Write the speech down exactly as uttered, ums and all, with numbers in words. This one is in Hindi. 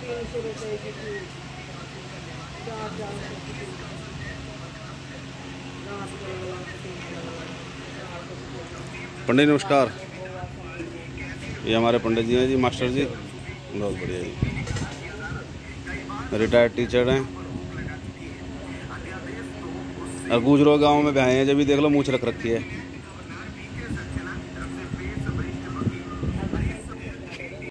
पंडित नमस्कार। ये हमारे पंडित जी हैं जी, मास्टर जी, बहुत बढ़िया जी, रिटायर्ड टीचर हैं। और गुजरो गांव में भी आए हैं, जब भी देख लो मूछ रख रखी है।